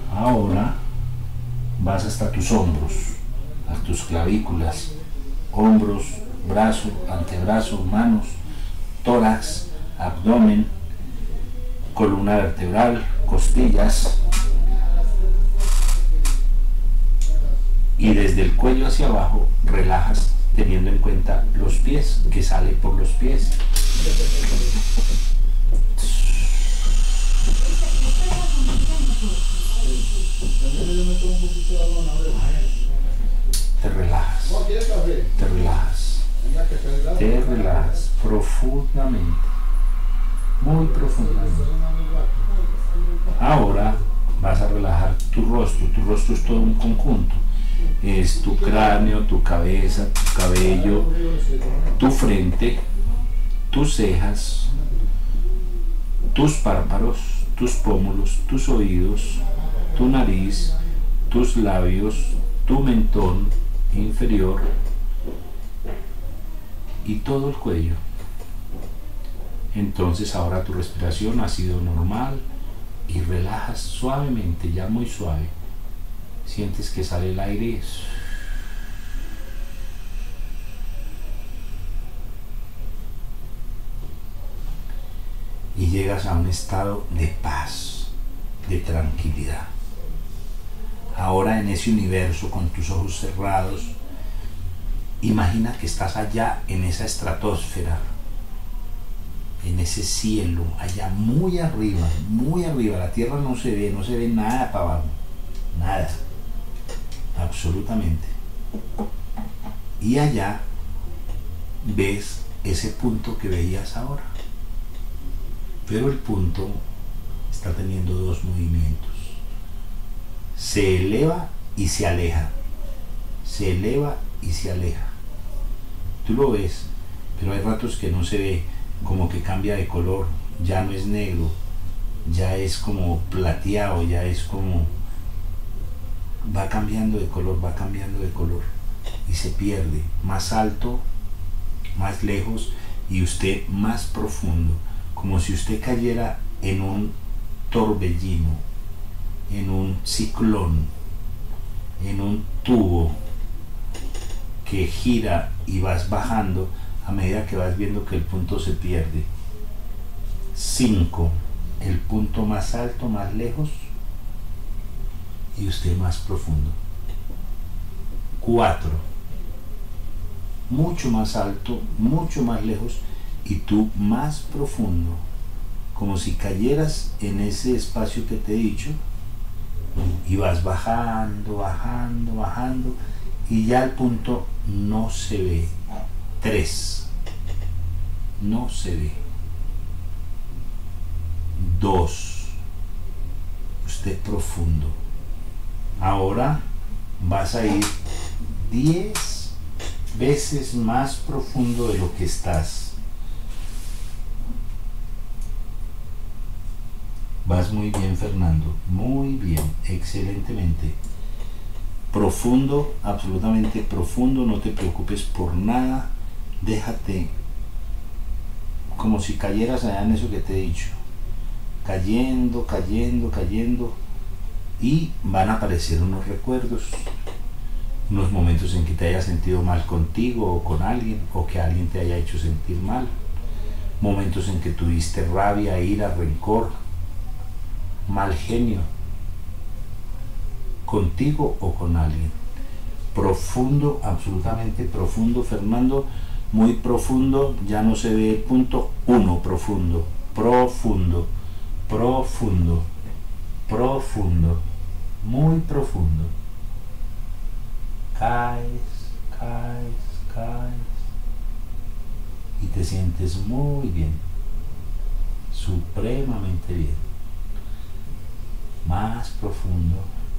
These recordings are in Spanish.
Ahora vas hasta tus hombros, a tus clavículas, hombros, brazo, antebrazo, manos, tórax, abdomen, columna vertebral, costillas, y desde el cuello hacia abajo relajas, teniendo en cuenta los pies, que sale por los pies. Te relajas, te relajas, te relajas profundamente, muy profundamente. Ahora vas a relajar tu rostro es todo un conjunto. Es tu cráneo, tu cabeza, tu cabello, tu frente, tus cejas, tus párpados, tus pómulos, tus oídos, tu nariz, tus labios, tu mentón inferior y todo el cuello. Entonces ahora tu respiración ha sido normal y relajas suavemente, ya muy suave. Sientes que sale el aire y llegas a un estado de paz, de tranquilidad. Ahora en ese universo, con tus ojos cerrados, imagina que estás allá en esa estratosfera, en ese cielo, allá muy arriba, la tierra no se ve nada para abajo, nada, absolutamente. Y allá ves ese punto que veías ahora, pero el punto está teniendo dos movimientos: se eleva y se aleja, se eleva y se aleja. Tú lo ves, pero hay ratos que no se ve, como que cambia de color, ya no es negro, ya es como plateado, ya es como va cambiando de color y se pierde, más alto, más lejos, y usted más profundo, como si usted cayera en un torbellino, en un ciclón, en un tubo que gira y vas bajando a medida que vas viendo que el punto se pierde. 5, el punto más alto, más lejos, y usted más profundo. 4, mucho más alto, mucho más lejos, y tú más profundo, como si cayeras en ese espacio que te he dicho, y vas bajando, bajando, bajando, y ya el punto no se ve. 3, no se ve. 2, usted profundo. Ahora vas a ir 10 veces más profundo de lo que estás. Vas muy bien, Fernando, muy bien, excelentemente. Profundo, absolutamente profundo, no te preocupes por nada, déjate como si cayeras allá en eso que te he dicho, cayendo, cayendo, cayendo, y van a aparecer unos recuerdos, unos momentos en que te hayas sentido mal contigo o con alguien, o que alguien te haya hecho sentir mal, momentos en que tuviste rabia, ira, rencor, mal genio, contigo o con alguien. Profundo, absolutamente profundo, Fernando, muy profundo, ya no se ve el punto. 1, profundo, profundo, profundo, profundo, muy profundo. Caes, caes, caes, y te sientes muy bien, supremamente bien. Más profundo,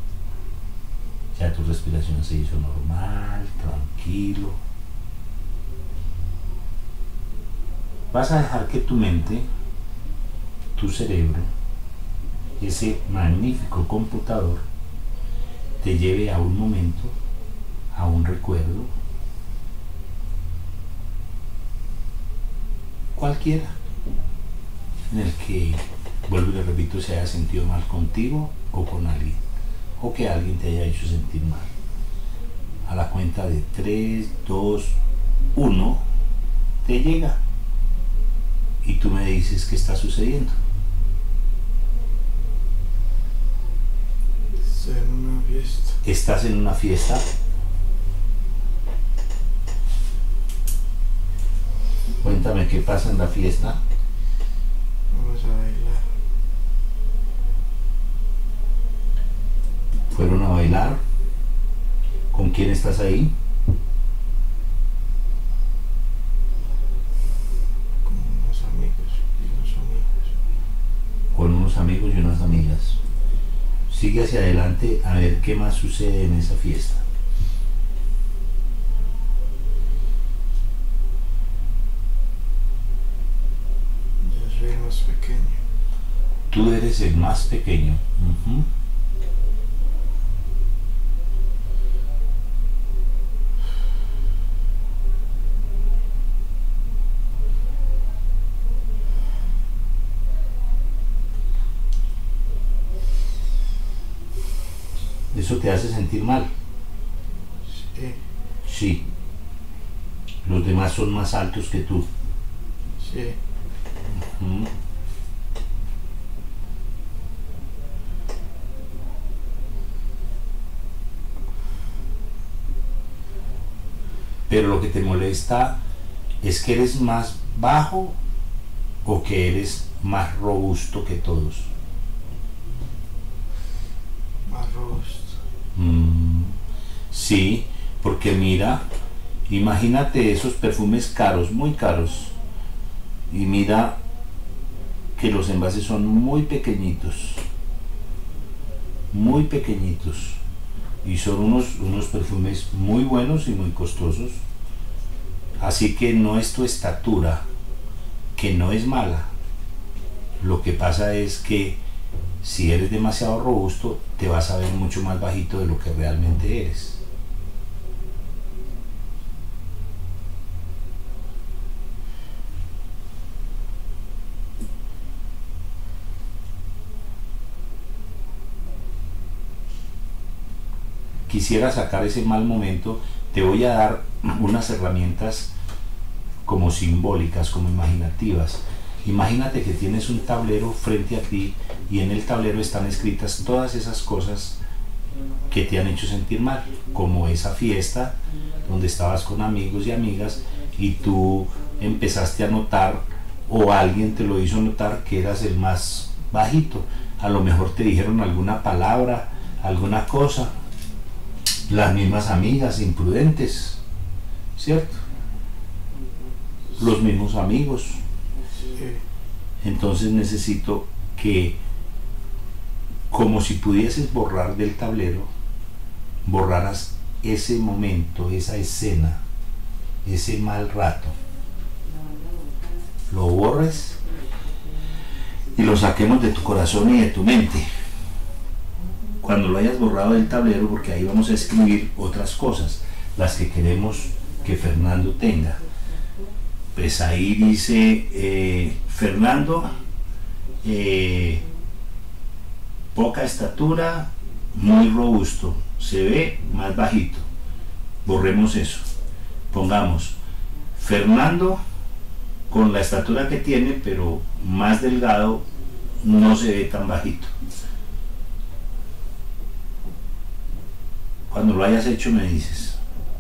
ya tu respiración se hizo normal, tranquilo. Vas a dejar que tu mente, tu cerebro, ese magnífico computador, te lleve a un momento, a un recuerdo, cualquiera, en el que, vuelvo y le repito, se haya sentido mal contigo o con alguien. o que alguien te haya hecho sentir mal. A la cuenta de 3, 2, 1, te llega y tú me dices qué está sucediendo. Estoy en una fiesta. Estás en una fiesta. Cuéntame qué pasa en la fiesta. Vamos a bailar. ¿Fueron a bailar? ¿Con quién estás ahí? Con unos amigos y unos amigos. Con unos amigos y unas amigas. Sigue hacia adelante a ver qué más sucede en esa fiesta. Yo soy el más pequeño. Tú eres el más pequeño. Ujú. ¿Eso te hace sentir mal? Sí, Sí. Los demás son más altos que tú. sí. Ujú. Pero lo que te molesta es que eres más bajo o que eres más robusto que todos. Más robusto. Sí, porque mira, imagínate esos perfumes caros, muy caros, y mira que los envases son muy pequeñitos, y son unos perfumes muy buenos y muy costosos. Así que no es tu estatura, que no es mala. Lo que pasa es que si eres demasiado robusto, te vas a ver mucho más bajito de lo que realmente eres. Quisiera sacar ese mal momento. Te voy a dar unas herramientas como simbólicas, como imaginativas. Imagínate que tienes un tablero frente a ti y en el tablero están escritas todas esas cosas que te han hecho sentir mal, como esa fiesta donde estabas con amigos y amigas y tú empezaste a notar, o alguien te lo hizo notar, que eras el más bajito. A lo mejor te dijeron alguna palabra, alguna cosa, las mismas amigas imprudentes, ¿cierto? Los mismos amigos. Sí. Entonces necesito que, como si pudieses borrar del tablero, borraras ese momento, esa escena, ese mal rato. Lo borres y lo saquemos de tu corazón y de tu mente. Cuando lo hayas borrado del tablero, porque ahí vamos a escribir otras cosas, las que queremos que Fernando tenga. Pues ahí dice Fernando, poca estatura, muy robusto, se ve más bajito. Borremos eso. Pongamos Fernando con la estatura que tiene, pero más delgado, no se ve tan bajito. Cuando lo hayas hecho me dices.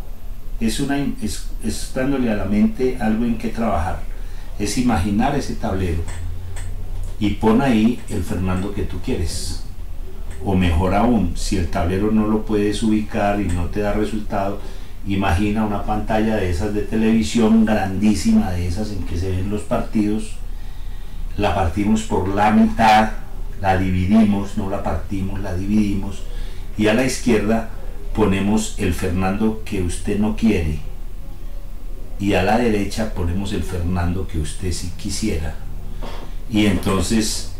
Es dándole a la mente algo en que trabajar. Es imaginar ese tablero y pon ahí el Fernando que tú quieres. O mejor aún, si el tablero no lo puedes ubicar y no te da resultado, imagina una pantalla de esas de televisión grandísima, de esas en que se ven los partidos. La partimos por la mitad, la dividimos, no la partimos, la dividimos, y a la izquierda ponemos el Fernando que usted no quiere y a la derecha ponemos el Fernando que usted sí quisiera. Y entonces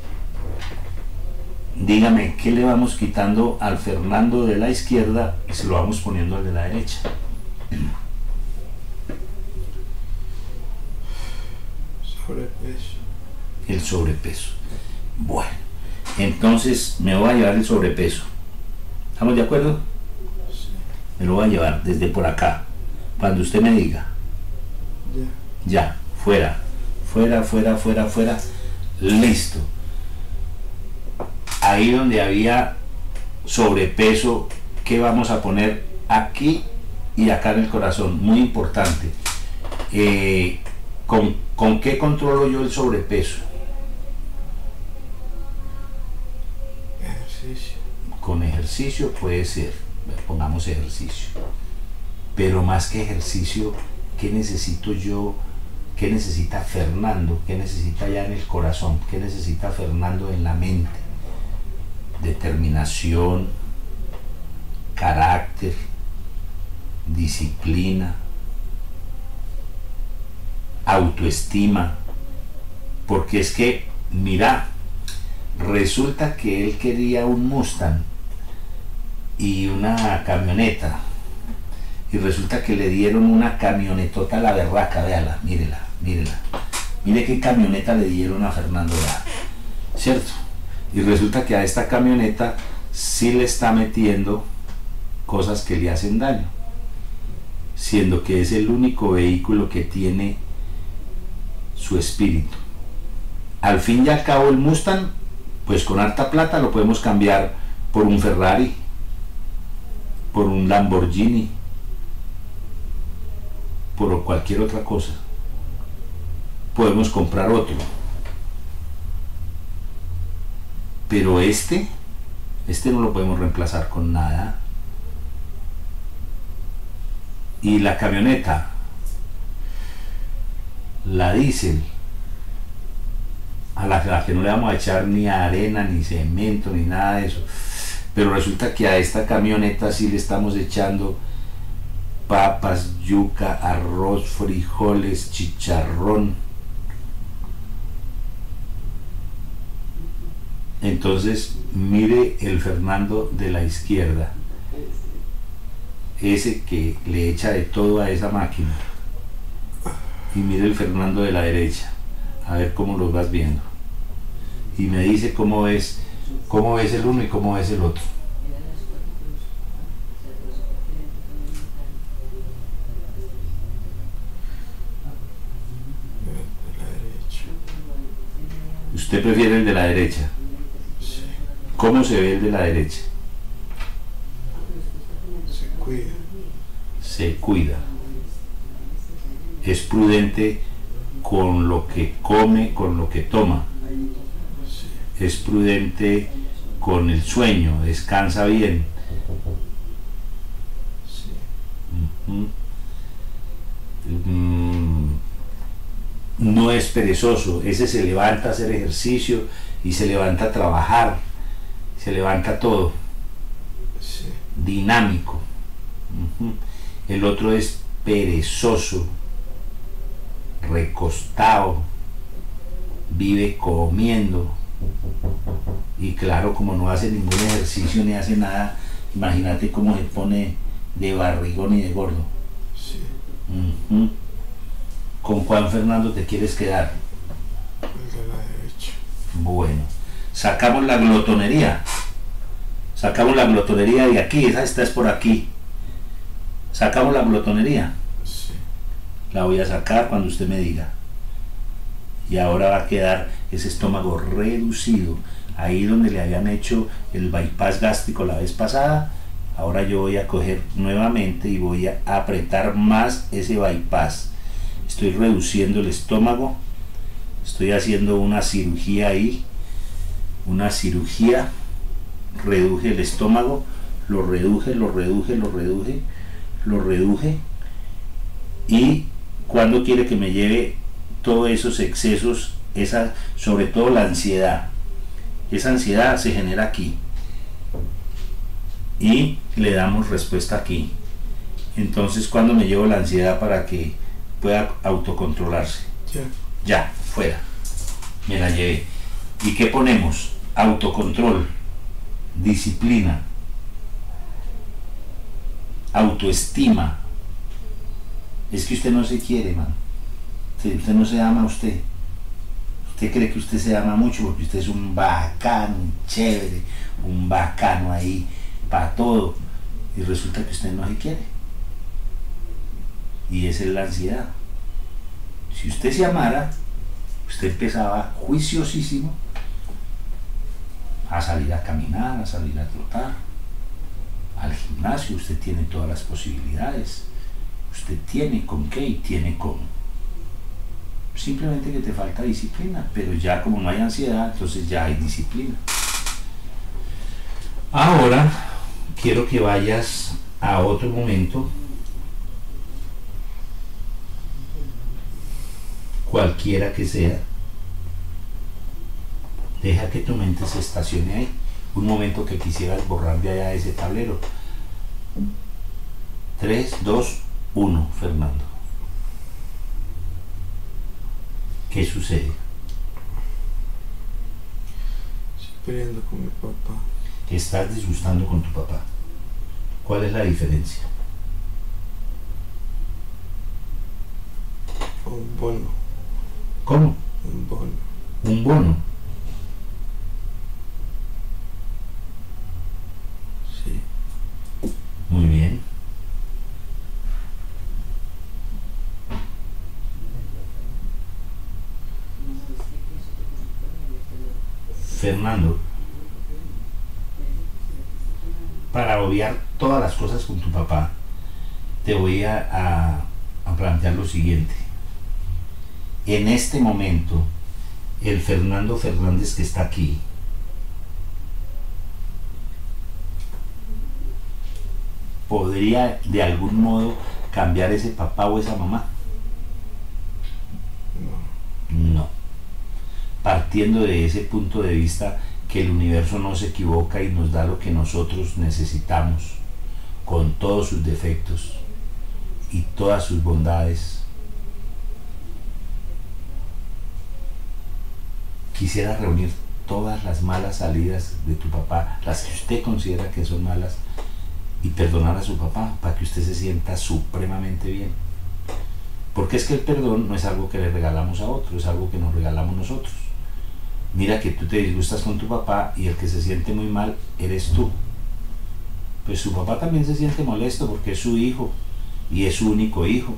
dígame qué le vamos quitando al Fernando de la izquierda y se lo vamos poniendo al de la derecha. Sobrepeso. El sobrepeso. Bueno, entonces me voy a llevar el sobrepeso. ¿Estamos de acuerdo? Sí. Me lo voy a llevar desde por acá. Cuando usted me diga, Ya. ya, fuera, fuera, fuera, fuera, fuera, listo. Ahí donde había sobrepeso, ¿qué vamos a poner? Aquí y acá en el corazón, muy importante. ¿Con qué controlo yo el sobrepeso? Ejercicio. Con ejercicio puede ser, pongamos ejercicio. Pero más que ejercicio, ¿qué necesito yo? ¿Qué necesita Fernando? ¿Qué necesita ya en el corazón? ¿Qué necesita Fernando en la mente? Determinación, carácter, disciplina, autoestima. Porque es que, mira, resulta que él quería un Mustang y una camioneta, y resulta que le dieron una camionetota a la berraca, véala, mírela, mírela, mire qué camioneta le dieron a Fernando, vea, ¿cierto? Y resulta que a esta camioneta sí le está metiendo cosas que le hacen daño, siendo que es el único vehículo que tiene su espíritu. Al fin y al cabo el Mustang, pues con harta plata lo podemos cambiar por un Ferrari, por un Lamborghini, por cualquier otra cosa. Podemos comprar otro. Pero este no lo podemos reemplazar con nada. Y la camioneta, la diésel, a la que no le vamos a echar ni arena, ni cemento, ni nada de eso. Pero resulta que a esta camioneta sí le estamos echando papas, yuca, arroz, frijoles, chicharrón. Entonces, mire el Fernando de la izquierda, ese que le echa de todo a esa máquina, y mire el Fernando de la derecha, a ver cómo los vas viendo, y me dice cómo ves el uno y cómo ves el otro. De la derecha. ¿Usted prefiere el de la derecha? Sí. ¿Cómo se ve el de la derecha? Se cuida. Se cuida. Es prudente con lo que come, con lo que toma. Sí. Es prudente con el sueño, descansa bien. Sí. No es perezoso, ese se levanta a hacer ejercicio y se levanta a trabajar, se levanta todo, Sí. dinámico. El otro es perezoso, recostado, vive comiendo, y claro, como no hace ningún ejercicio ni hace nada, imagínate cómo se pone de barrigón y de gordo. Sí. ¿Con cuál Fernando te quieres quedar? El de la derecha. Bueno, sacamos la glotonería. Sacamos la glotonería de aquí, esta es por aquí. Sacamos la glotonería. Sí. La voy a sacar cuando usted me diga. Y ahora va a quedar ese estómago reducido. Ahí donde le habían hecho el bypass gástrico la vez pasada, ahora yo voy a coger nuevamente y voy a apretar más ese bypass. Estoy reduciendo el estómago, estoy haciendo una cirugía ahí, una cirugía, reduje el estómago, lo reduje, y cuando quiere que me lleve todos esos excesos, sobre todo la ansiedad. Esa ansiedad se genera aquí y le damos respuesta aquí. Entonces, cuando me llevo la ansiedad para que pueda autocontrolarse, ya, fuera, me la llevé. ¿Y qué ponemos? Autocontrol, disciplina, autoestima. Es que usted no se quiere, man. Usted no se ama a usted. Usted cree que usted se ama mucho porque usted es un bacano, un chévere, un bacano ahí, para todo, y resulta que usted no se quiere. Y esa es la ansiedad. Si usted se amara, usted empezaba juiciosísimo a salir a caminar, a salir a trotar, al gimnasio. Usted tiene todas las posibilidades, usted tiene con qué y tiene cómo. Simplemente que te falta disciplina, pero ya como no hay ansiedad, entonces ya hay disciplina. Ahora quiero que vayas a otro momento, cualquiera que sea. Deja que tu mente se estacione ahí. Un momento que quisieras borrar de allá ese tablero. 3, 2, 1, Fernando. ¿Qué sucede? Estoy peleando con mi papá. Estás disgustando con tu papá. ¿Cuál es la diferencia? Un bono. ¿Cómo? Un bono. Un bono. Sí. Muy bien. Fernando, para obviar todas las cosas con tu papá, te voy a plantear lo siguiente. En este momento, el Fernando Fernández que está aquí, ¿podría de algún modo cambiar ese papá o esa mamá? No. No. Partiendo de ese punto de vista que el universo no se equivoca y nos da lo que nosotros necesitamos, con todos sus defectos y todas sus bondades. Quisiera reunir todas las malas salidas de tu papá, las que usted considera que son malas, y perdonar a su papá para que usted se sienta supremamente bien. Porque es que el perdón no es algo que le regalamos a otro, es algo que nos regalamos nosotros. Mira que tú te disgustas con tu papá y el que se siente muy mal eres tú. Pues su papá también se siente molesto porque es su hijo y es su único hijo.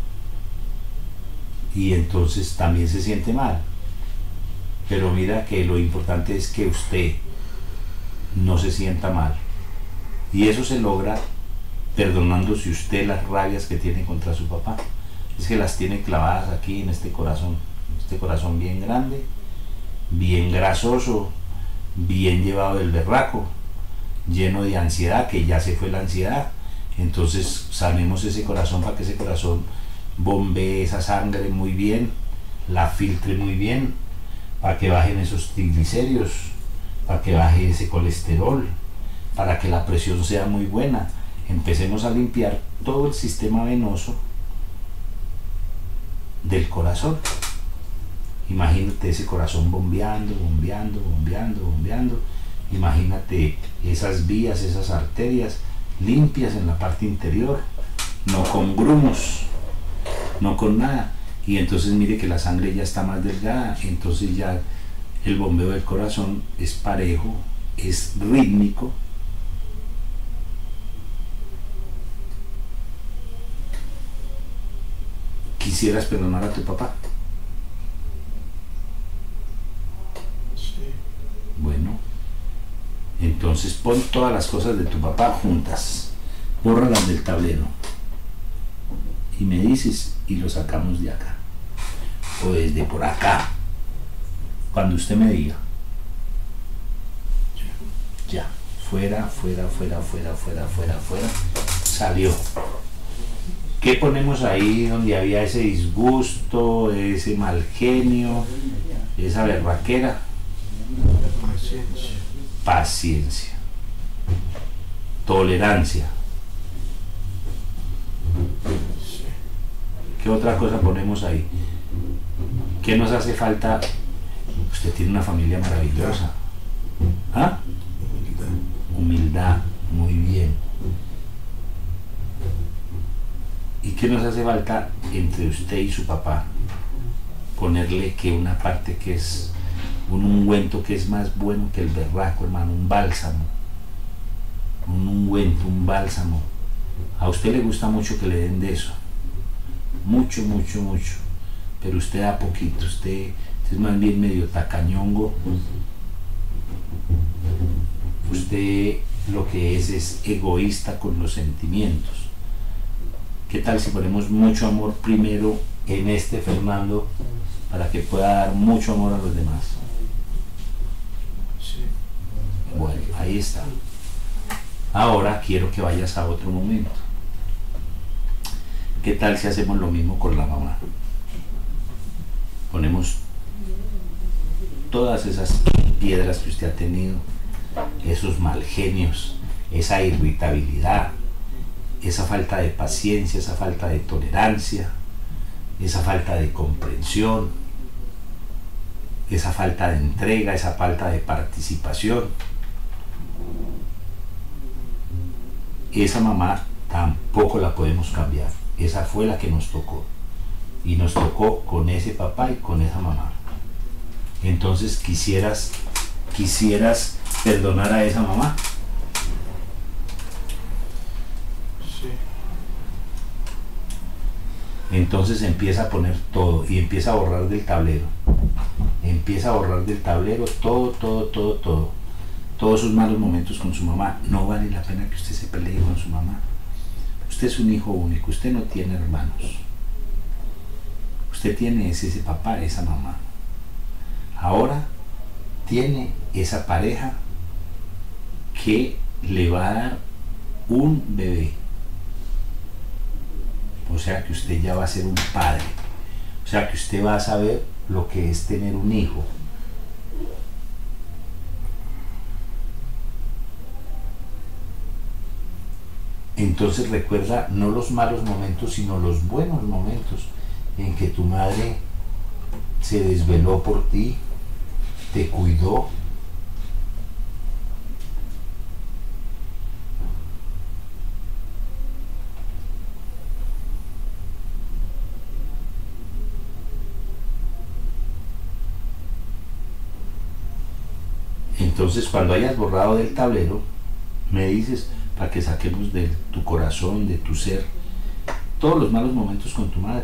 Y entonces también se siente mal. Pero mira que lo importante es que usted no se sienta mal. Y eso se logra perdonándose usted las rabias que tiene contra su papá. Es que las tiene clavadas aquí en este corazón bien grande, bien grasoso, bien llevado del berraco, lleno de ansiedad, que ya se fue la ansiedad. Entonces sanemos ese corazón para que ese corazón bombee esa sangre muy bien, la filtre muy bien, para que bajen esos triglicéridos, para que baje ese colesterol, para que la presión sea muy buena. Empecemos a limpiar todo el sistema venoso del corazón. Imagínate ese corazón bombeando, bombeando, bombeando, bombeando. Imagínate esas vías, esas arterias limpias en la parte interior, no con grumos, no con nada. Y entonces mire que la sangre ya está más delgada, entonces ya el bombeo del corazón es parejo, es rítmico. ¿Quisieras perdonar a tu papá? Sí. Bueno, entonces pon todas las cosas de tu papá juntas, bórralas del tablero y me dices y lo sacamos de acá o desde por acá, cuando usted me diga. Ya, fuera, fuera, fuera, fuera, fuera, fuera, fuera, salió. ¿Qué ponemos ahí donde había ese disgusto, ese mal genio, esa berraquera? Paciencia. Paciencia. Tolerancia. Sí. ¿Qué otra cosa ponemos ahí? ¿Qué nos hace falta? Usted tiene una familia maravillosa. ¿Ah? Humildad. Humildad. Muy bien. ¿Y qué nos hace falta entre usted y su papá? Ponerle que una parte que es un ungüento que es más bueno que el berraco, hermano, un bálsamo. un ungüento, un bálsamo. A usted le gusta mucho que le den de eso, mucho, mucho, mucho, pero usted da poquito, usted es más bien medio tacañongo. Usted lo que es egoísta con los sentimientos. ¿Qué tal si ponemos mucho amor primero en este Fernando para que pueda dar mucho amor a los demás? Sí. Bueno, ahí está. Ahora quiero que vayas a otro momento. ¿Qué tal si hacemos lo mismo con la mamá? Ponemos todas esas piedras que usted ha tenido, esos mal genios, esa irritabilidad, esa falta de paciencia, esa falta de tolerancia, esa falta de comprensión, esa falta de entrega, esa falta de participación. Esa mamá tampoco la podemos cambiar. Esa fue la que nos tocó. Y nos tocó con ese papá y con esa mamá. Entonces quisieras perdonar a esa mamá. Sí. Entonces empieza a poner todo y empieza a borrar del tablero. Empieza a borrar del tablero todo. Todos sus malos momentos con su mamá. No vale la pena que usted se pelee con su mamá. Usted es un hijo único, usted no tiene hermanos. Usted tiene ese papá, esa mamá. Ahora tiene esa pareja que le va a dar un bebé. O sea que usted ya va a ser un padre. O sea que usted va a saber lo que es tener un hijo. Entonces recuerda no los malos momentos, sino los buenos momentos en que tu madre se desveló por ti, te cuidó. Entonces cuando hayas borrado del tablero, me dices para que saquemos de tu corazón, de tu ser, todos los malos momentos con tu madre.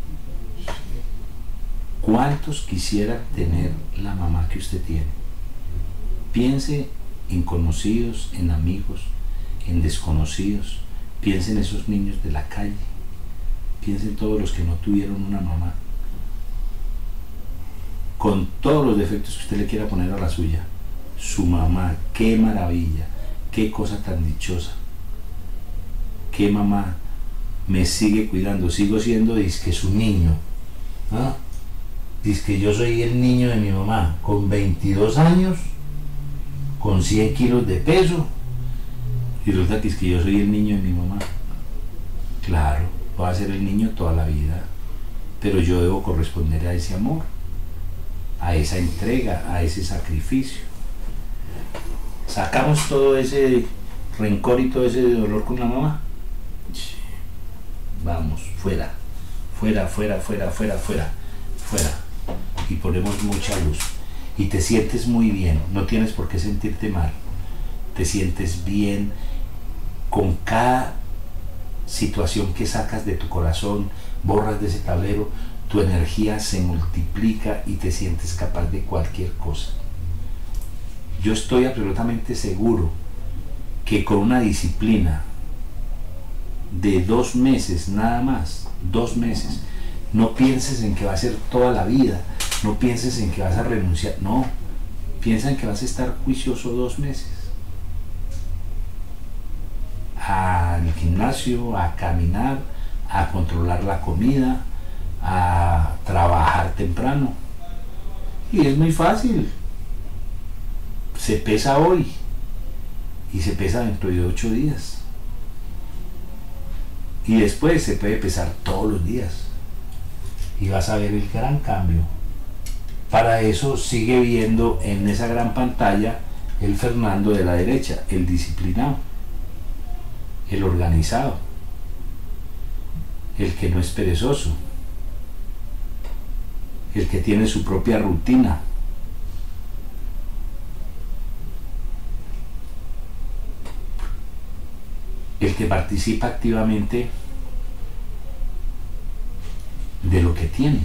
¿Cuántos quisieran tener la mamá que usted tiene? Piense en conocidos, en amigos, en desconocidos. Piense en esos niños de la calle. Piense en todos los que no tuvieron una mamá. Con todos los defectos que usted le quiera poner a la suya. Su mamá, qué maravilla, qué cosa tan dichosa. Qué mamá me sigue cuidando. Sigo siendo dizque su niño. ¿Ah? Dizque yo soy el niño de mi mamá, con 22 años, con 100 kilos de peso, y resulta que es que yo soy el niño de mi mamá. Claro, voy a ser el niño toda la vida, pero yo debo corresponder a ese amor, a esa entrega, a ese sacrificio. Sacamos todo ese rencor y todo ese dolor con la mamá. Vamos, fuera, fuera, fuera, fuera, fuera, fuera, fuera. Y ponemos mucha luz y te sientes muy bien, no tienes por qué sentirte mal, te sientes bien con cada situación que sacas de tu corazón, borras de ese tablero, tu energía se multiplica y te sientes capaz de cualquier cosa. Yo estoy absolutamente seguro que con una disciplina de 2 meses nada más, 2 meses, no pienses en que va a ser toda la vida, no pienses en que vas a renunciar, no, piensa en que vas a estar juicioso 2 meses. Al gimnasio, a caminar, a controlar la comida, a trabajar temprano. Y es muy fácil. Se pesa hoy y se pesa dentro de 8 días. Y después se puede pesar todos los días. Y vas a ver el gran cambio. Para eso sigue viendo en esa gran pantalla el Fernando de la derecha, el disciplinado, el organizado, el que no es perezoso, el que tiene su propia rutina. el que participa activamente de lo que tiene.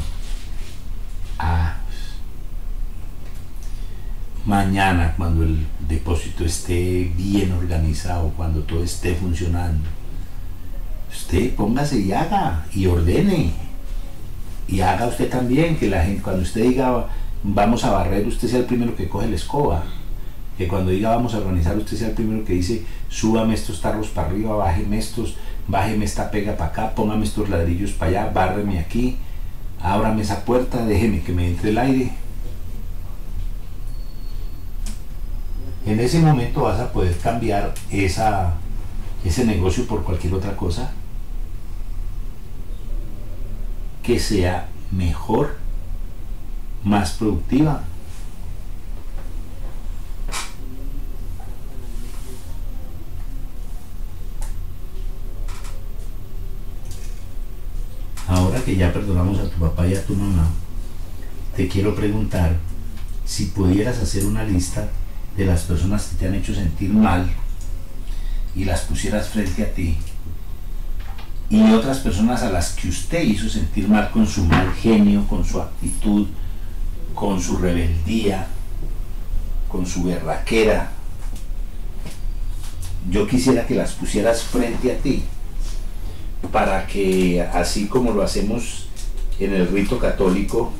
Mañana, cuando el depósito esté bien organizado, cuando todo esté funcionando, usted póngase y haga y ordene y haga usted también, que la gente, cuando usted diga vamos a barrer, usted sea el primero que coge la escoba, que cuando diga vamos a organizar, usted sea el primero que dice súbame estos tarros para arriba, bájeme esta pega para acá, póngame estos ladrillos para allá, bárreme aquí, ábrame esa puerta, déjeme que me entre el aire. En ese momento vas a poder cambiar ese negocio por cualquier otra cosa que sea mejor, más productiva. Ahora que ya perdonamos a tu papá y a tu mamá, te quiero preguntar si pudieras hacer una lista de las personas que te han hecho sentir mal y las pusieras frente a ti, y otras personas a las que usted hizo sentir mal con su mal genio, con su actitud, con su rebeldía, con su berraquera. Yo quisiera que las pusieras frente a ti, para que, así como lo hacemos en el rito católico,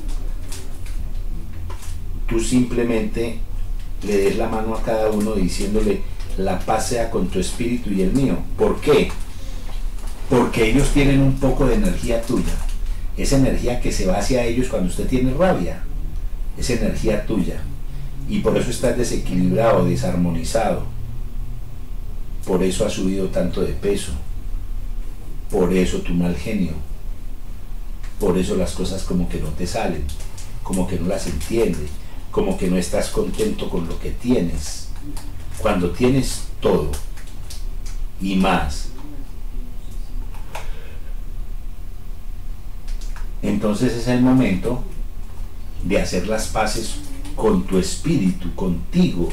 tú simplemente le des la mano a cada uno diciéndole la paz sea con tu espíritu y el mío. ¿Por qué? Porque ellos tienen un poco de energía tuya, esa energía que se va hacia ellos cuando usted tiene rabia, esa energía tuya, y por eso estás desequilibrado, desarmonizado, por eso has subido tanto de peso, por eso tu mal genio, por eso las cosas como que no te salen, como que no las entiendes, como que no estás contento con lo que tienes. Cuando tienes todo y más, entonces es el momento de hacer las paces con tu espíritu, contigo.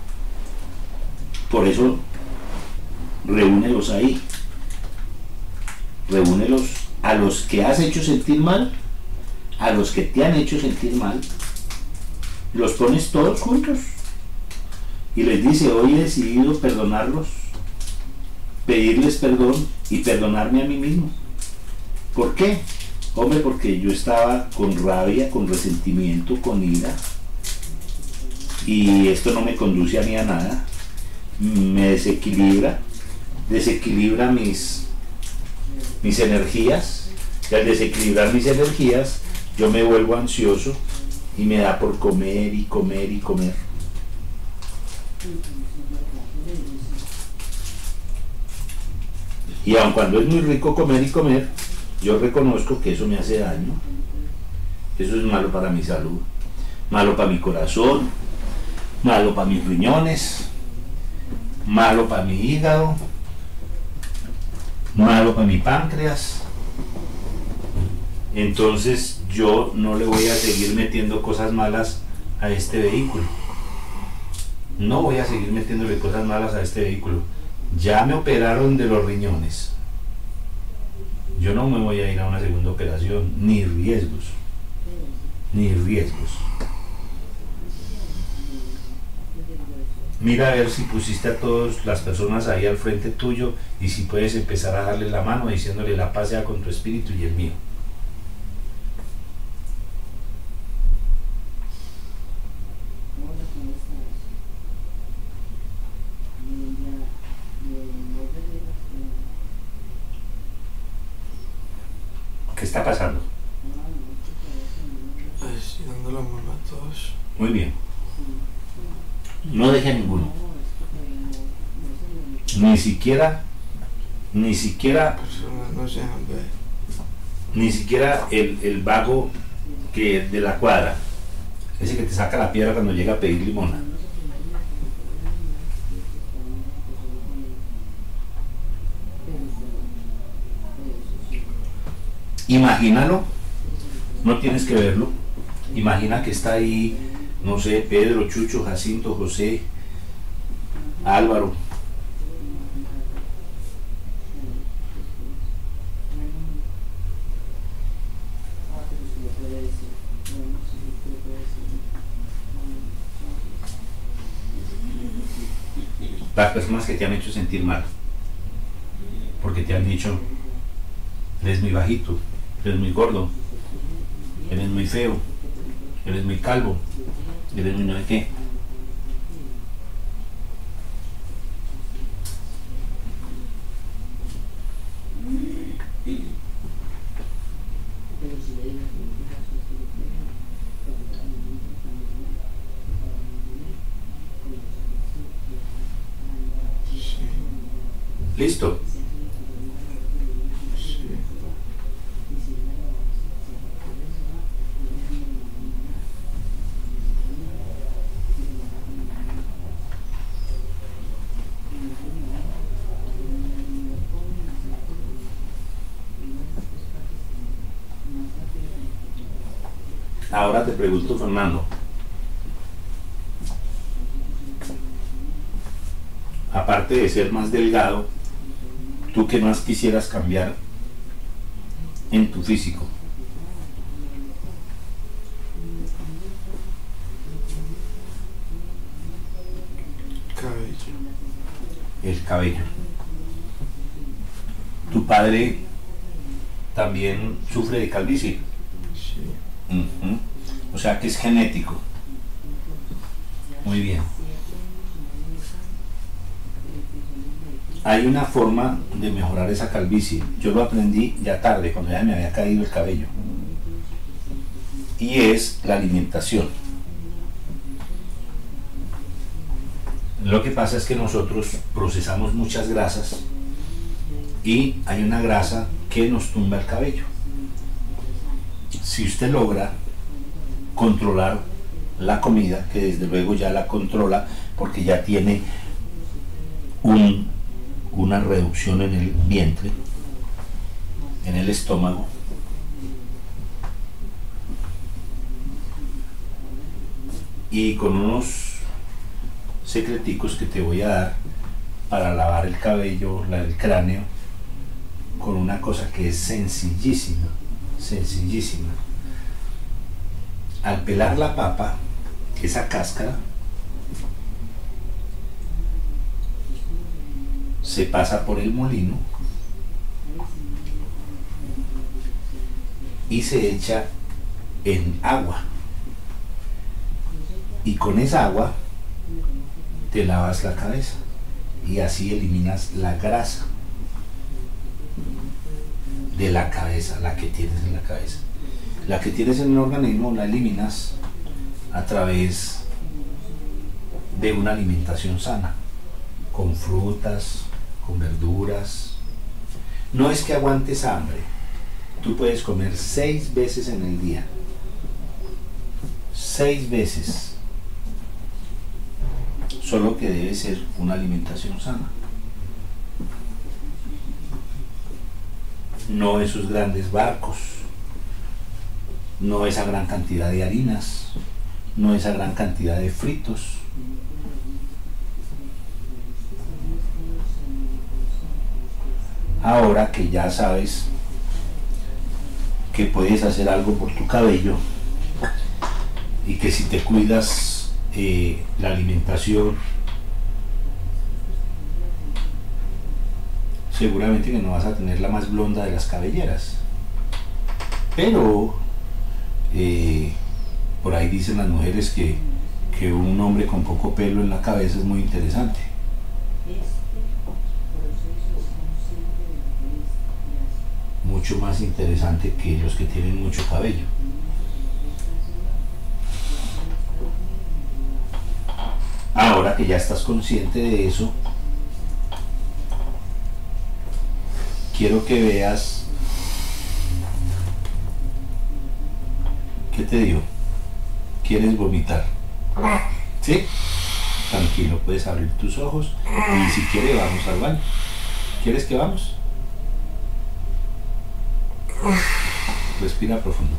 Por eso reúnelos ahí, reúnelos a los que has hecho sentir mal, a los que te han hecho sentir mal, los pones todos juntos y les dice: hoy he decidido perdonarlos, pedirles perdón y perdonarme a mí mismo. ¿Por qué? Hombre, porque yo estaba con rabia, con resentimiento, con ira, y esto no me conduce a mí a nada, me desequilibra mis energías, y al desequilibrar mis energías yo me vuelvo ansioso y me da por comer y comer y comer. Y aun cuando es muy rico comer y comer, yo reconozco que eso me hace daño. Eso es malo para mi salud, malo para mi corazón, malo para mis riñones, malo para mi hígado, malo para mi páncreas. Entonces yo no le voy a seguir metiendo cosas malas a este vehículo. No voy a seguir metiéndole cosas malas a este vehículo. Ya me operaron de los riñones. Yo no me voy a ir a una segunda operación, ni riesgos. Ni riesgos. Mira a ver si pusiste a todas las personas ahí al frente tuyo y si puedes empezar a darle la mano diciéndole la paz sea con tu espíritu y el mío. ¿Qué está pasando? Estoy dando la mano a todos. Muy bien. No deje a ninguno. Ni siquiera Personas no se dejan ver. ni siquiera el vago que de la cuadra, ese que te saca la piedra cuando llega a pedir limona. Imagínalo, no tienes que verlo, imagina que está ahí, no sé, Pedro, Chucho, Jacinto, José, Álvaro, Las personas que te han hecho sentir mal, porque te han dicho, eres muy bajito, eres muy gordo, eres muy feo, eres muy calvo, eres muy no sé qué. ¿Listo? Sí. Ahora te pregunto, Fernando, aparte de ser más delgado, ¿tú qué más quisieras cambiar en tu físico? Cabello. El cabello. ¿Tu padre también sufre de calvicie? Sí. Ujú. O sea que es genético. Muy bien. Hay una forma de mejorar esa calvicie. Yo lo aprendí ya tarde, cuando ya me había caído el cabello. Y es la alimentación. Lo que pasa es que nosotros procesamos muchas grasas y hay una grasa que nos tumba el cabello. Si usted logra controlar la comida, que desde luego ya la controla porque ya tiene una reducción en el vientre, en el estómago, y con unos secreticos que te voy a dar para lavar el cabello, el cráneo, con una cosa que es sencillísima, sencillísima. Al pelar la papa, esa cáscara se pasa por el molino y se echa en agua, y con esa agua te lavas la cabeza y así eliminas la grasa de la cabeza, la que tienes en la cabeza. La que tienes en el organismo la eliminas a través de una alimentación sana, con frutas, con verduras. No es que aguantes hambre, tú puedes comer 6 veces en el día, 6 veces, solo que debe ser una alimentación sana. No esos grandes barcos, no esa gran cantidad de harinas, no esa gran cantidad de fritos. Ahora que ya sabes que puedes hacer algo por tu cabello y que si te cuidas la alimentación, seguramente que no vas a tener la más blonda de las cabelleras, pero por ahí dicen las mujeres que un hombre con poco pelo en la cabeza es muy interesante. Mucho más interesante que los que tienen mucho cabello. Ahora que ya estás consciente de eso, quiero que veas. ¿Qué te digo? ¿Quieres vomitar? ¿Sí? Tranquilo, puedes abrir tus ojos y si quieres vamos al baño. ¿Quieres que vamos? Respira profundo.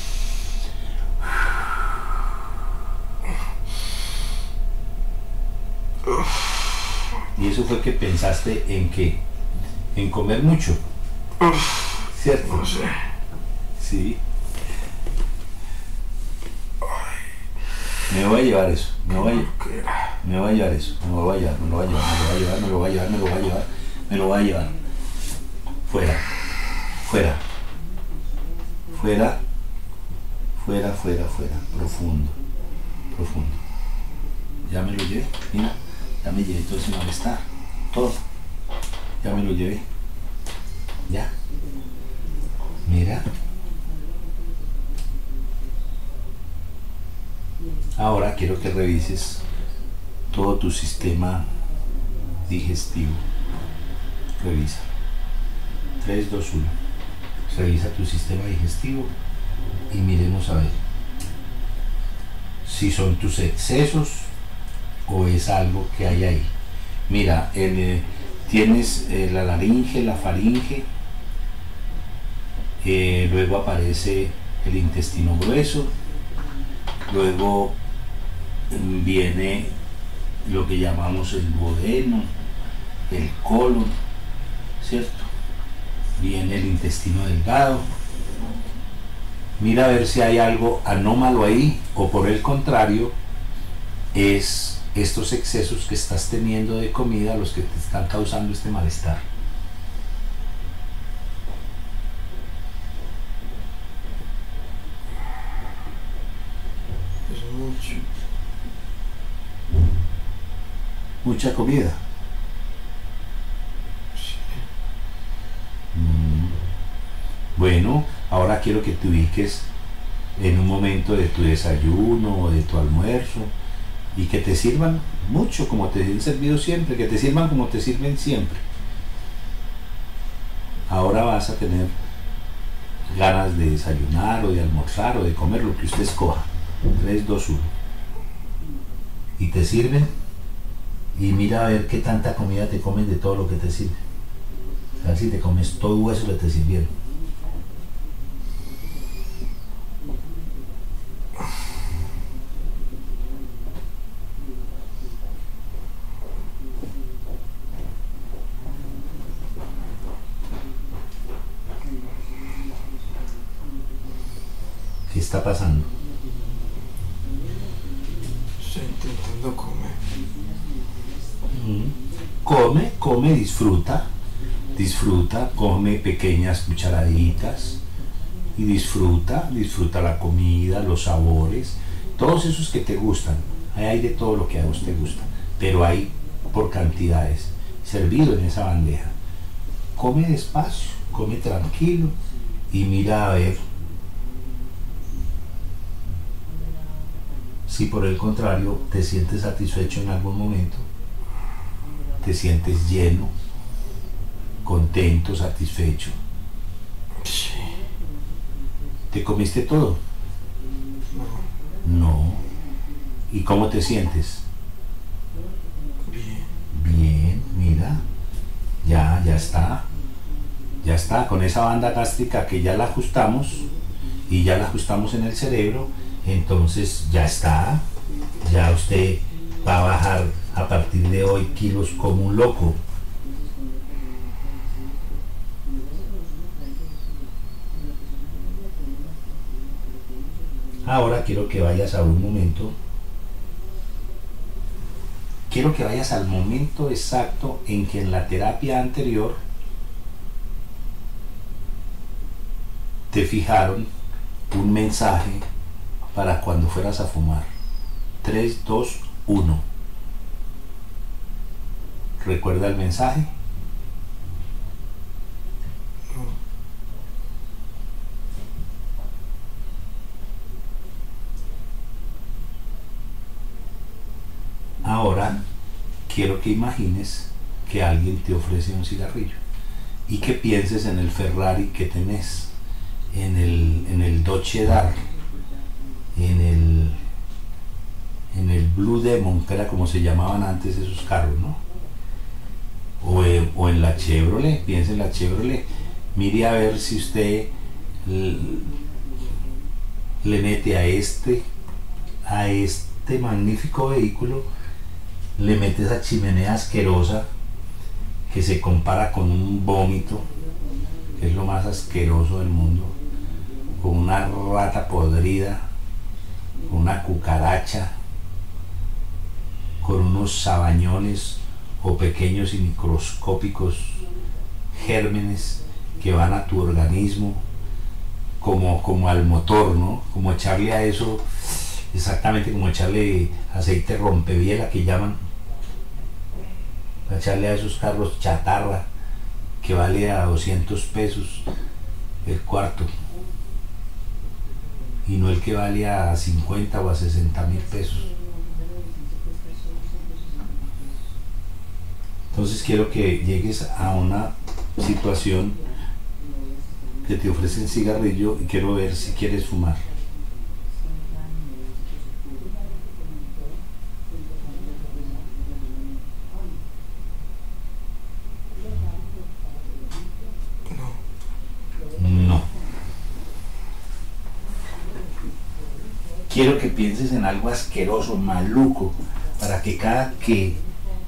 Y eso fue que pensaste en qué, en comer mucho, ¿cierto? No sé. Sí. Me voy a llevar eso. Me voy a... ¿Qué era? Me va a llevar eso, me lo va a llevar, me lo va a llevar, me lo va a llevar, me lo va a llevar, me lo va a llevar, me lo va a llevar. Fuera, fuera, fuera, fuera, fuera, fuera, profundo, profundo. Ya me lo llevé, mira, ya me llevé todo ese malestar, todo, ya me lo llevé, ya, mira. Ahora quiero que revises todo tu sistema digestivo. Revisa. 3, 2, 1. Revisa tu sistema digestivo y miremos a ver si son tus excesos o es algo que hay ahí. Mira, tienes la laringe, la faringe, luego aparece el intestino grueso, luego viene lo que llamamos el duodeno, el colon, ¿cierto? Viene el intestino delgado. Mira a ver si hay algo anómalo ahí, o por el contrario, es estos excesos que estás teniendo de comida los que te están causando este malestar. Es mucho. Mucha comida. Sí. Bueno, ahora quiero que te ubiques en un momento de tu desayuno o de tu almuerzo y que te sirvan mucho como te han servido siempre, que te sirvan como te sirven siempre. Ahora vas a tener ganas de desayunar o de almorzar o de comer, lo que usted escoja. 3, 2, 1. Y te sirven, y mira a ver qué tanta comida te comes de todo lo que te sirve. A ver si te comes todo eso que te sirvieron. ¿Qué está pasando? Estoy intentando comer. Come, disfruta, come pequeñas cucharaditas y disfruta la comida, los sabores, todos esos que te gustan. Ahí hay de todo lo que a vos te gusta, pero hay por cantidades, servido en esa bandeja. Come despacio, come tranquilo y mira a ver si por el contrario te sientes satisfecho en algún momento, te sientes lleno, contento, satisfecho. Sí. ¿Te comiste todo? No. No. ¿Y cómo te sientes? Bien. Bien, mira, ya está, con esa banda gástrica que ya la ajustamos y ya la ajustamos en el cerebro, entonces ya está, ya usted va a bajar a partir de hoy kilos como un loco. Ahora quiero que vayas a un momento, quiero que vayas al momento exacto en que en la terapia anterior te fijaron un mensaje para cuando fueras a fumar. 3, 2, 1. ¿Recuerda el mensaje? Ahora quiero que imagines que alguien te ofrece un cigarrillo y que pienses en el Ferrari que tenés, en el Dodge Dart, en el Blue Demon, que era como se llamaban antes esos carros, ¿no? O en la Chevrolet, piensa en la Chevrolet. Mire a ver si usted le mete a este magnífico vehículo, le mete esa chimenea asquerosa que se compara con un vómito, que es lo más asqueroso del mundo, con una rata podrida, con una cucaracha, con unos sabañones o pequeños y microscópicos gérmenes que van a tu organismo como al motor, ¿no? Como echarle a eso, exactamente como echarle aceite rompebiela que llaman, echarle a esos carros chatarra que vale a 200 pesos el cuarto y no el que vale a 50 o a 60.000 pesos. Entonces quiero que llegues a una situación que te ofrecen cigarrillo y quiero ver si quieres fumar. No. Quiero que pienses en algo asqueroso, maluco, para que cada que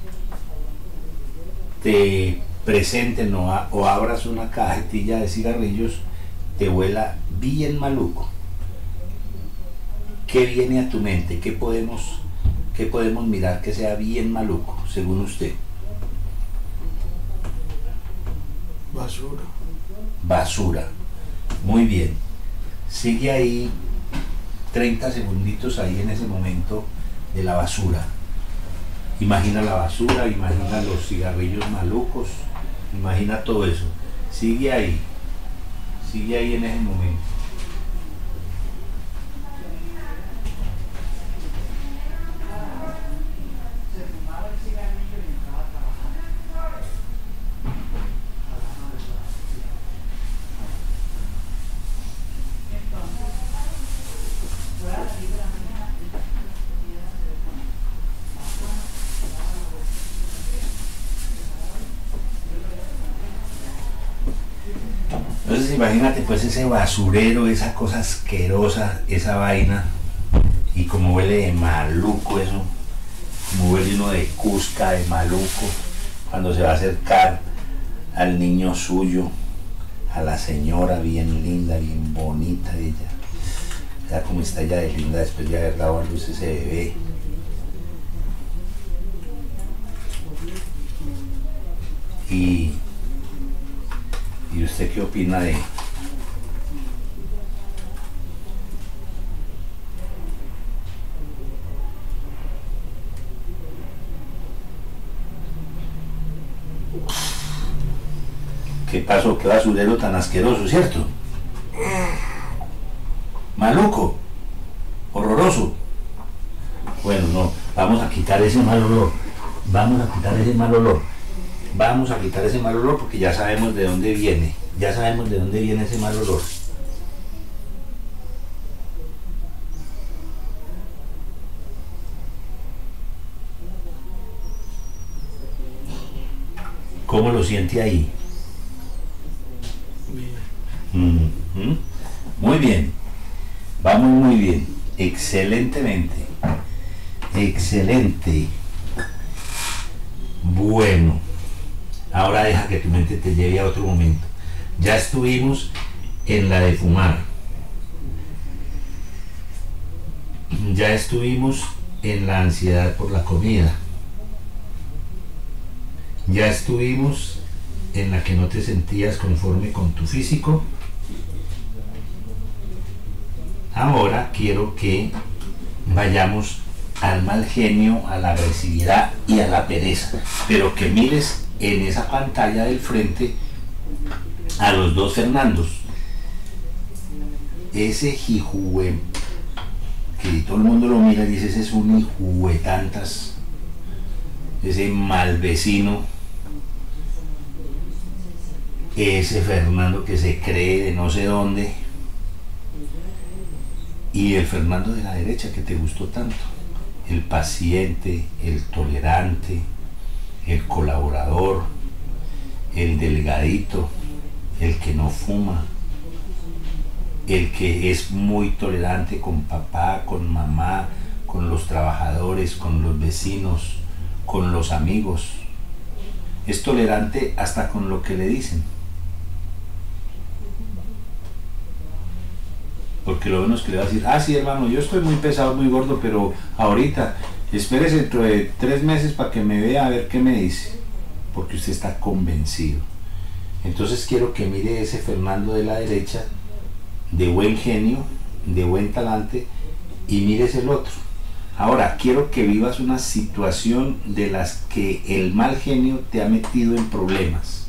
te presenten o abras una cajetilla de cigarrillos te huela bien maluco. ¿Qué viene a tu mente? ¿Qué podemos mirar que sea bien maluco, según usted? Basura. Basura. Muy bien. Sigue ahí 30 segunditos ahí en ese momento de la basura. Imagina la basura, imagina los cigarrillos malucos, imagina todo eso. Sigue ahí en ese momento. Entonces imagínate pues ese basurero, esa cosa asquerosa, esa vaina, y como huele de maluco eso, como huele uno de cusca, de maluco, cuando se va a acercar al niño suyo, a la señora bien linda, bien bonita ella, ya como está ella de linda después de haber dado a luz ese bebé. ¿Y usted qué opina de? ¿Qué pasó? Qué basurero tan asqueroso, ¿cierto? Maluco, horroroso. Bueno, no, vamos a quitar ese mal olor. Vamos a quitar ese mal olor. Vamos a quitar ese mal olor porque ya sabemos de dónde viene. Ya sabemos de dónde viene ese mal olor. ¿Cómo lo siente ahí? Bien. Muy bien. Vamos muy bien. Excelentemente. Excelente. Bueno. Ahora deja que tu mente te lleve a otro momento. Ya estuvimos en la de fumar. Ya estuvimos en la ansiedad por la comida. Ya estuvimos en la que no te sentías conforme con tu físico. Ahora quiero que vayamos al mal genio, a la agresividad y a la pereza, pero que mires en esa pantalla del frente a los dos Fernandos. Ese hijue que todo el mundo lo mira y dice, ese es un hijue tantas, ese mal vecino, ese Fernando que se cree de no sé dónde, y el Fernando de la derecha que te gustó tanto, el paciente, el tolerante, el colaborador, el delgadito, el que no fuma, el que es muy tolerante con papá, con mamá, con los trabajadores, con los vecinos, con los amigos. Es tolerante hasta con lo que le dicen. Porque lo menos que le va a decir, ah sí hermano, yo estoy muy pesado, muy gordo, pero ahorita Espérese dentro de 3 meses para que me vea a ver qué me dice, porque usted está convencido. Entonces quiero que mire ese Fernando de la derecha, de buen genio, de buen talante, y mires el otro. Ahora quiero que vivas una situación de las que el mal genio te ha metido en problemas.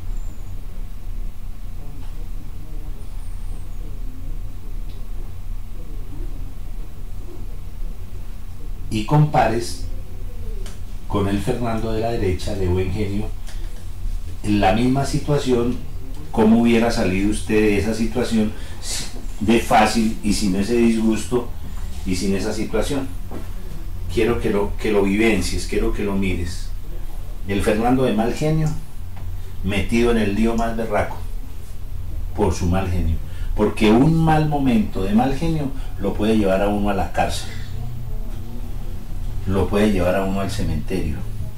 Y compares con el Fernando de la derecha, de buen genio, en la misma situación, cómo hubiera salido usted de esa situación de fácil y sin ese disgusto y sin esa situación. Quiero que lo vivencies, quiero que lo mires. El Fernando de mal genio, metido en el lío más berraco por su mal genio, porque un mal momento de mal genio lo puede llevar a uno a la cárcel, lo puede llevar a uno al cementerio,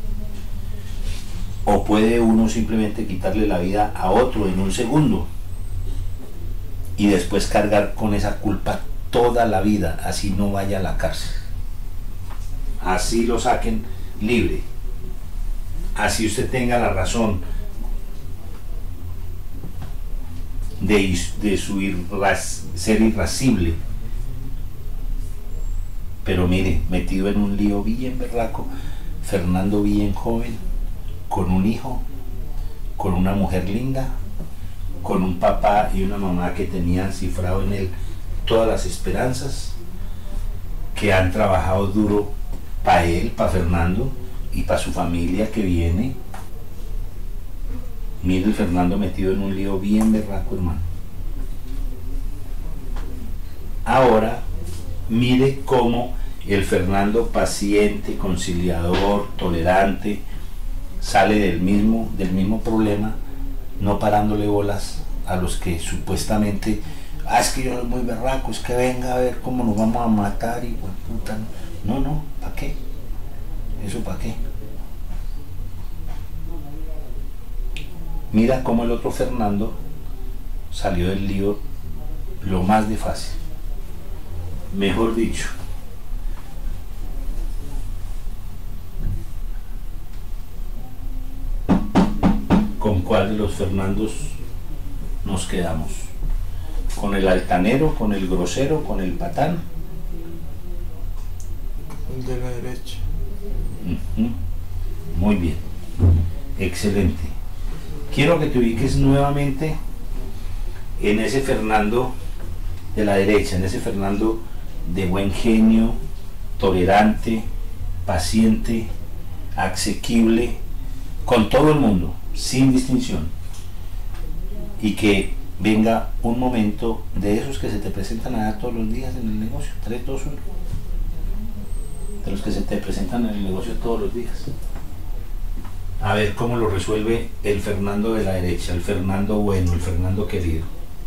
o puede uno simplemente quitarle la vida a otro en un segundo y después cargar con esa culpa toda la vida, así no vaya a la cárcel, así lo saquen libre, así usted tenga la razón de ser irascible. Pero mire, metido en un lío bien berraco, Fernando bien joven, con un hijo, con una mujer linda, con un papá y una mamá que tenían cifrado en él todas las esperanzas, que han trabajado duro para él, para Fernando y para su familia que viene. Mire el Fernando metido en un lío bien berraco, hermano. Ahora mire cómo el Fernando paciente, conciliador, tolerante, sale del mismo problema, no parándole bolas a los que supuestamente, es que yo soy muy berraco, es que venga a ver cómo nos vamos a matar y puta. No, ¿para qué? ¿Eso para qué? Mira cómo el otro Fernando salió del lío lo más de fácil. Mejor dicho, ¿con cuál de los Fernandos nos quedamos? ¿Con el altanero, con el grosero, con el patán? El de la derecha. Muy bien, excelente. Quiero que te ubiques nuevamente en ese Fernando de la derecha, en ese Fernando de buen genio, tolerante, paciente, asequible, con todo el mundo, sin distinción, y que venga un momento de esos que se te presentan allá todos los días en el negocio, 3, 2, 1, de los que se te presentan en el negocio todos los días. A ver cómo lo resuelve el Fernando de la derecha, el Fernando bueno, el Fernando querido.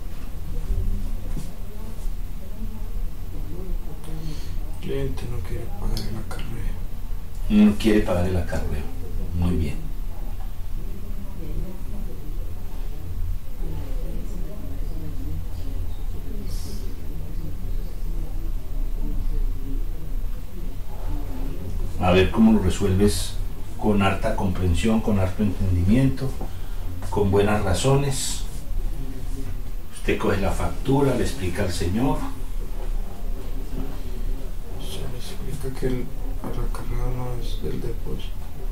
El cliente no quiere pagar el acarreo. No quiere pagar el acarreo. Muy bien. A ver cómo lo resuelves con harta comprensión, con harto entendimiento, con buenas razones. Usted coge la factura, le explica al señor. Se le explica que el acarreo no es del depósito.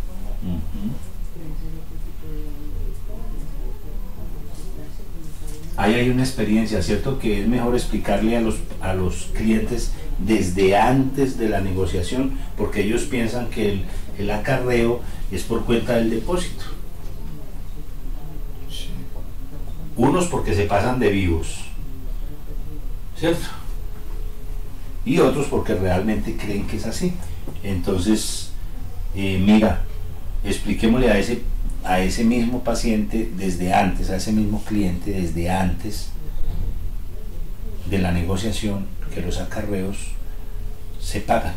Ahí hay una experiencia, ¿cierto? Que es mejor explicarle a los clientes desde antes de la negociación, porque ellos piensan que el acarreo es por cuenta del depósito. Sí. Unos porque se pasan de vivos, ¿cierto? Y otros porque realmente creen que es así. Entonces, mira, expliquémosle a ese mismo paciente desde antes, a ese mismo cliente desde antes de la negociación, que los acarreos se pagan.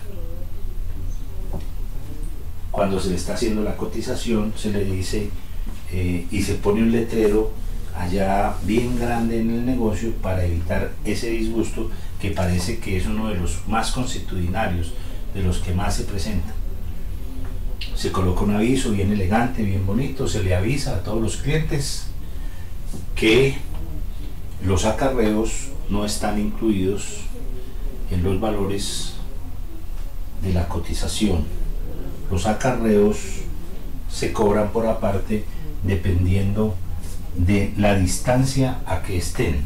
Cuando se le está haciendo la cotización, se le dice y se pone un letrero allá bien grande en el negocio para evitar ese disgusto que parece que es uno de los más consuetudinarios de los que más se presentan. Se coloca un aviso bien elegante, bien bonito, se le avisa a todos los clientes que los acarreos no están incluidos en los valores de la cotización. Los acarreos se cobran por aparte dependiendo de la distancia a que estén.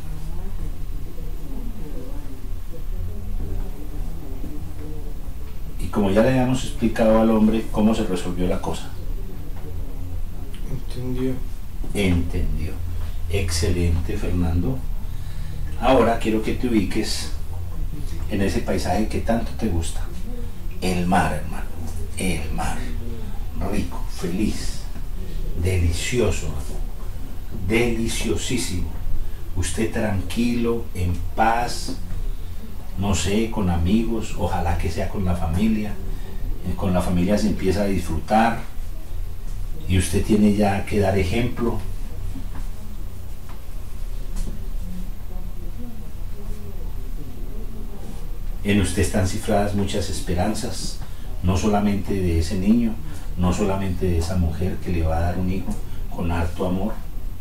Y como ya le habíamos explicado al hombre cómo se resolvió la cosa. Entendió. Entendió. Excelente, Fernando. Ahora quiero que te ubiques en ese paisaje que tanto te gusta. El mar, hermano. El mar. Rico, feliz, delicioso, deliciosísimo. Usted tranquilo, en paz, no sé, con amigos, ojalá que sea con la familia. Con la familia se empieza a disfrutar y usted tiene ya que dar ejemplo. En usted están cifradas muchas esperanzas, no solamente de ese niño, no solamente de esa mujer que le va a dar un hijo con harto amor,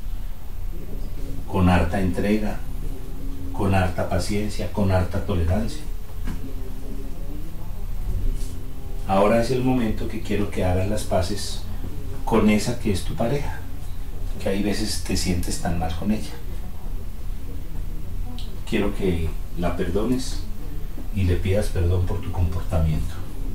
con harta entrega, con harta paciencia, con harta tolerancia. Ahora es el momento que quiero que hagas las paces con esa que es tu pareja, que hay veces te sientes tan mal con ella. Quiero que la perdones y le pidas perdón por tu comportamiento.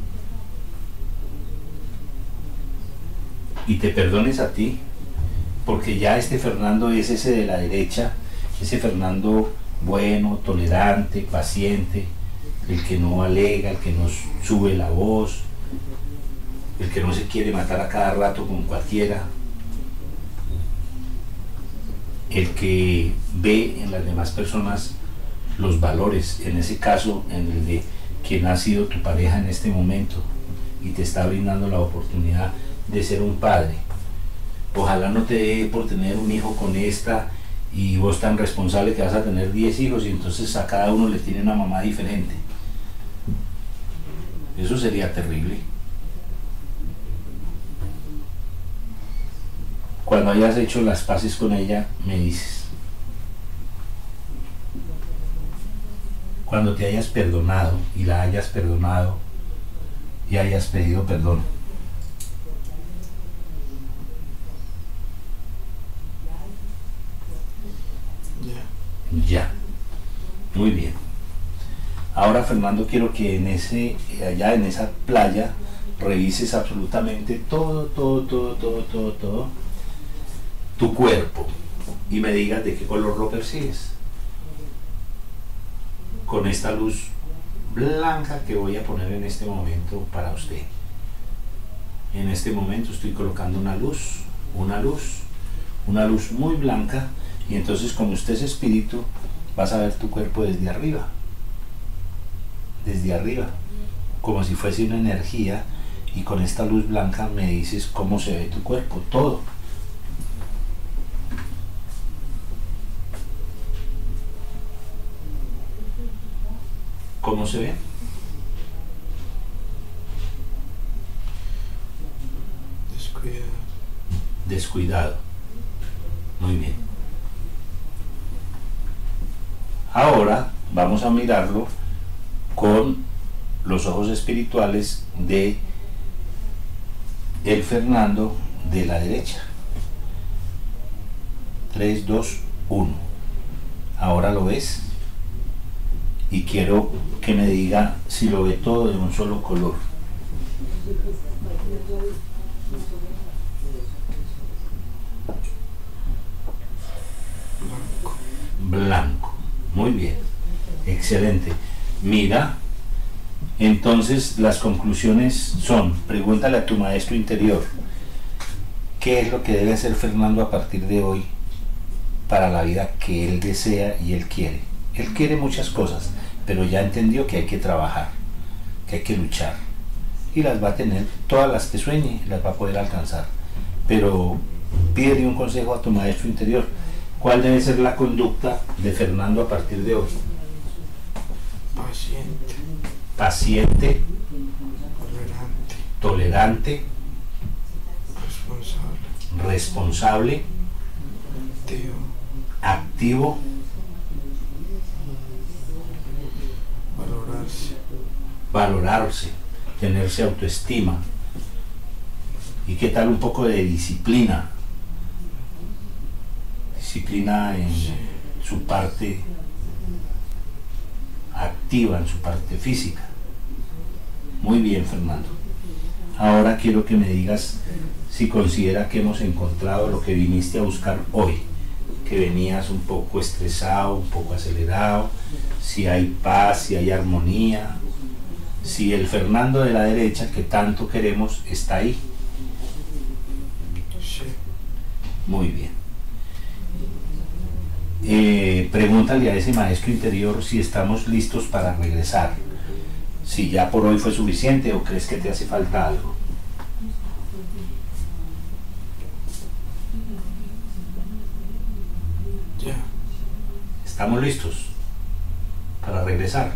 Y te perdones a ti, porque ya este Fernando es ese de la derecha, ese Fernando bueno, tolerante, paciente, el que no alega, el que no sube la voz, el que no se quiere matar a cada rato con cualquiera, el que ve en las demás personas los valores, en ese caso en el de quien ha sido tu pareja en este momento y te está brindando la oportunidad de ser un padre. Ojalá no te dé por tener un hijo con esta y vos tan responsable que vas a tener 10 hijos y entonces a cada uno le tiene una mamá diferente. Eso sería terrible. Cuando hayas hecho las paces con ella, me dices. Cuando te hayas perdonado y la hayas perdonado y hayas pedido perdón. Ya. Muy bien. Ahora, Fernando, quiero que allá en esa playa revises absolutamente todo tu cuerpo y me digas de qué color lo percibes. Con esta luz blanca que voy a poner en este momento para usted. En este momento estoy colocando una luz muy blanca, y entonces como usted es espíritu, vas a ver tu cuerpo desde arriba, como si fuese una energía, y con esta luz blanca me dices cómo se ve tu cuerpo, todo. ¿Cómo se ve? Descuidado. Muy bien. Ahora vamos a mirarlo con los ojos espirituales de el Fernando de la derecha. 3, 2, 1. Ahora lo ves y quiero que me diga si lo ve todo de un solo color. Blanco. Muy bien, excelente. Mira, entonces las conclusiones son: pregúntale a tu maestro interior qué es lo que debe hacer Fernando a partir de hoy para la vida que él desea y él quiere. Él quiere muchas cosas, pero ya entendió que hay que trabajar, que hay que luchar, y las va a tener, todas las que sueñe las va a poder alcanzar. Pero pídele un consejo a tu maestro interior. ¿Cuál debe ser la conducta de Fernando a partir de hoy? Paciente. Paciente, tolerante, responsable, responsable, activo, activo, valorarse, valorarse, tenerse autoestima. ¿Y qué tal un poco de disciplina? Disciplina en su parte activa, en su parte física. Muy bien, Fernando. Ahora quiero que me digas si considera que hemos encontrado lo que viniste a buscar hoy, que venías un poco estresado, un poco acelerado, si hay paz, si hay armonía, si el Fernando de la derecha que tanto queremos está ahí. sí, Muy bien. Pregúntale a ese maestro interior si estamos listos para regresar, si ya por hoy fue suficiente o crees que te hace falta algo. ya, ¿Estamos listos para regresar?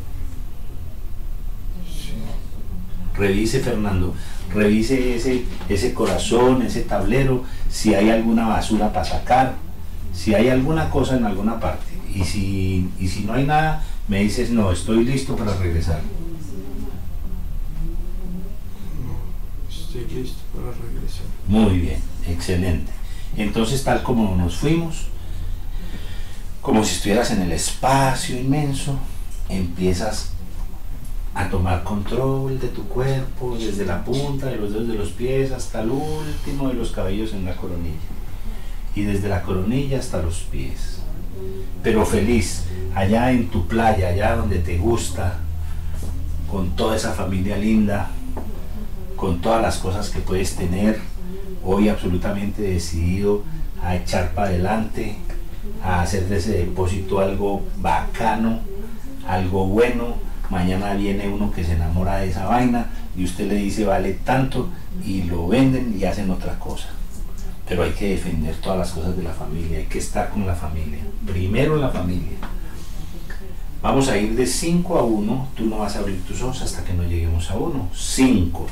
sí, Revise, Fernando, revise ese corazón, ese tablero, si hay alguna basura para sacar, si hay alguna cosa en alguna parte. Y si no hay nada, me dices, no, estoy listo para regresar. no, estoy listo para regresar. Muy bien, excelente. Entonces, tal como nos fuimos, como si estuvieras en el espacio inmenso, empiezas a tomar control de tu cuerpo, desde la punta de los dedos de los pies hasta el último de los cabellos en la coronilla. Y desde la coronilla hasta los pies. Pero feliz, allá en tu playa, allá donde te gusta, con toda esa familia linda, con todas las cosas que puedes tener, hoy absolutamente decidido a echar para adelante, a hacer de ese depósito algo bacano, algo bueno. Mañana viene uno que se enamora de esa vaina y usted le dice vale tanto y lo venden y hacen otra cosa. Pero hay que defender todas las cosas de la familia, hay que estar con la familia, primero la familia. Vamos a ir de 5 a 1, tú no vas a abrir tus ojos hasta que no lleguemos a 1. 5.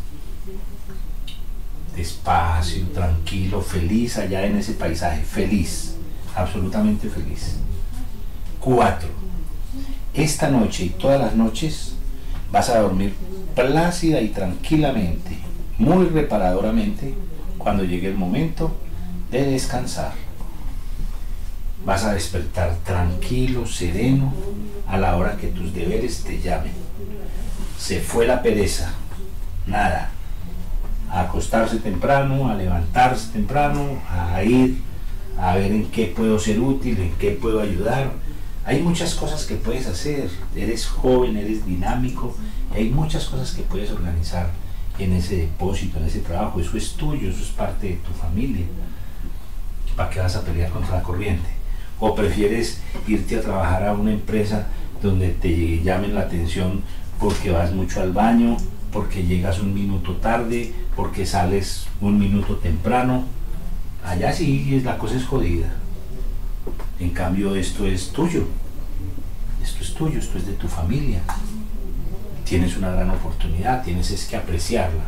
Despacio, tranquilo, feliz allá en ese paisaje, feliz, absolutamente feliz. 4. Esta noche y todas las noches vas a dormir plácida y tranquilamente, muy reparadoramente, cuando llegue el momento de descansar. Vas a despertar tranquilo, sereno, a la hora que tus deberes te llamen. Se fue la pereza, nada. A acostarse temprano, a levantarse temprano, a ir a ver en qué puedo ser útil, en qué puedo ayudar. Hay muchas cosas que puedes hacer, eres joven, eres dinámico, y hay muchas cosas que puedes organizar en ese depósito, en ese trabajo. Eso es tuyo, eso es parte de tu familia. ¿Para qué vas a pelear contra la corriente? ¿O prefieres irte a trabajar a una empresa donde te llamen la atención porque vas mucho al baño, porque llegas un minuto tarde, porque sales un minuto temprano? Allá sí la cosa es jodida. En cambio esto es tuyo, esto es tuyo, esto es de tu familia. Tienes una gran oportunidad, tienes es que apreciarla.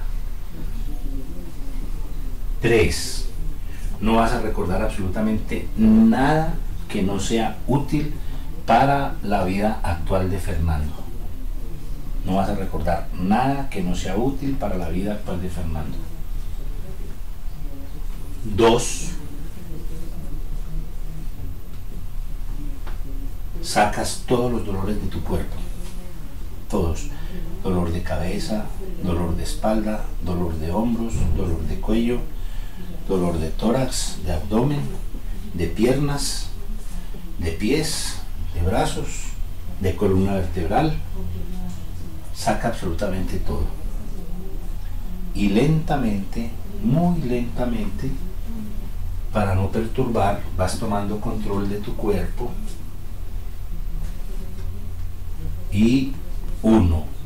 3. No vas a recordar absolutamente nada que no sea útil para la vida actual de Fernando. No vas a recordar nada que no sea útil para la vida actual de Fernando. 2. Sacas todos los dolores de tu cuerpo. Todos. Dolor de cabeza, dolor de espalda, dolor de hombros, dolor de cuello, dolor de tórax, de abdomen, de piernas, de pies, de brazos, de columna vertebral. Saca absolutamente todo. Y lentamente, muy lentamente, para no perturbar, vas tomando control de tu cuerpo. Y 1.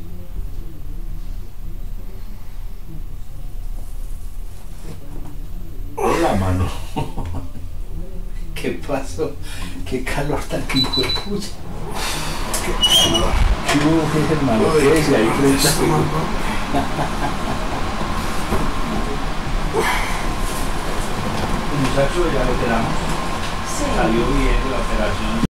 Hola, mano. ¿Qué pasó? ¿Qué calor tan hijo de pucha? ¿Qué calor? ¿Qué hubo, hermano? ¿Qué es ahí frente a Muchacho, ya lo operamos. Sí. Salió bien de la operación.